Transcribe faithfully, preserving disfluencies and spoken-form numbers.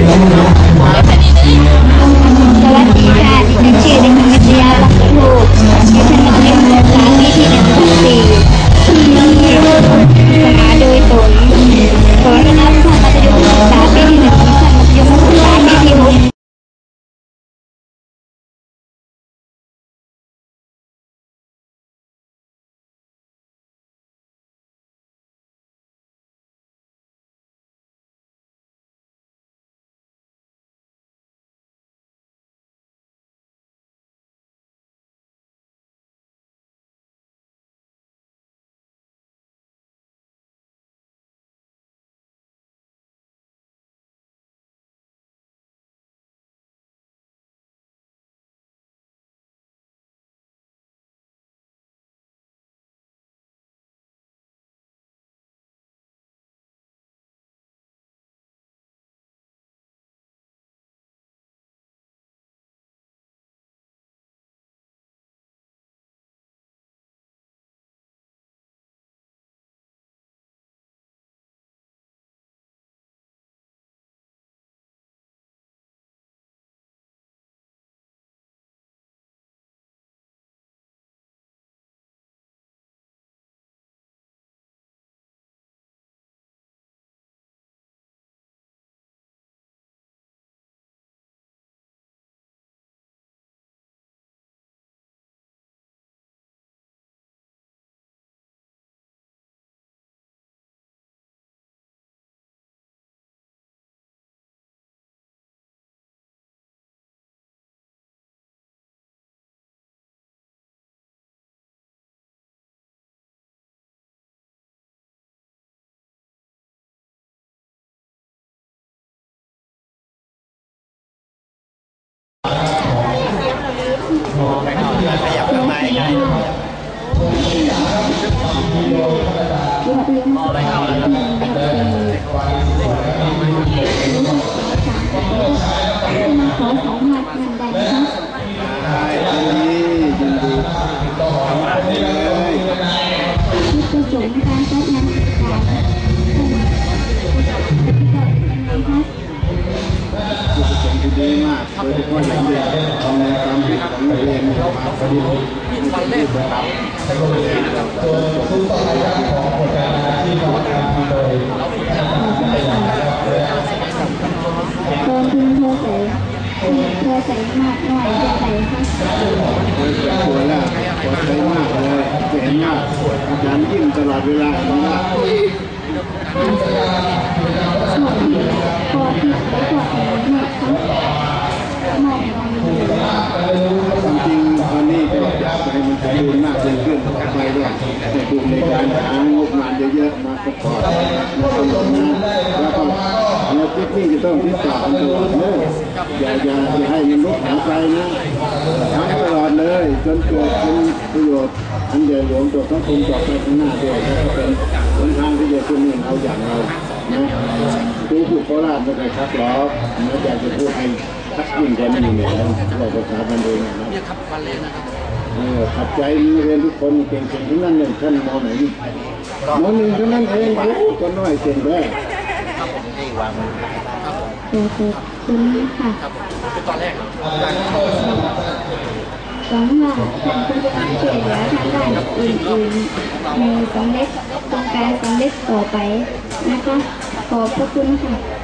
วัสดีค่ะดิฉันชื่อเด็กหญิงกัญญาลักษณ์ภูมิอยู่ชั้นมัธยมศึกษาปีที่หนึ่งทับสี่สมาโดยตนขอต้อนรับชั้นมัธยมศึกษาปีที่หนึ่งชั้นมัธยมศึกษาปีที่หกขอสองพันเงินได้ไหมคะจุดประสงค์ในการจัดงานศึกษาจุดประสงค์ที่ดีมากโดยเฉพาะอย่างยิ่งทำในความคิดของนักเรียนมาปฏิบัติวันแรกครับผู้ต่อไปของโครงการที่เราทำโดยตอนที่เธอใส่เธอใส่มากน้อยจะใส่ค่ะเธอจะสวยแล้วสวยใส่มากเลยเห็นมากอาจารย์ยิ้มตลอดเวลาเลยนะพอที่พอที่พอที่เนี่ยค่ะมองมองความจริงตอนนี้ก็อยากให้มันสมบูรณ์มากขึ้นไปด้วยแต่ดูในการหางบประมาณเยอะๆมาประกอบมาทำแบบนั้นแล้วก็เราที่นี่จะต้องติดต่อกันตลอดเลยอย่าอย่าอย่าให้มันลุกหายไปนะทำตลอดเลยจนเกิดเป็นประโยชน์อันใหญ่หลวงต่อสังคมต่อไปข้างหน้าด้วยแล้วก็เป็นหนทางที่จะขึ้นเงินเอาอย่างเรานะดูผู้โคราชไม่เคยทักหรอกนะอยากจะพูดให้ทักยิ่งกว่านี้เนี่ยเราภาษาบันเดงนะเนี่ยครับบันเลงนะครับเออขับใจเรียนทุกคนเก่งๆทั้งนั้นเลยท่านมอไหนมอหนึ่งทั้งนั้นเองโอ้ก็น้อยเก่งได้ครับผมที่วางมือครับผมคุณค่ะครับผมเป็นตอนแรกครับสองว่าท่านผู้ช่วยเหลือทางด้านอื่นๆมีสำเร็จโครงการสำเร็จต่อไปนะคะขอบพระคุณค่ะ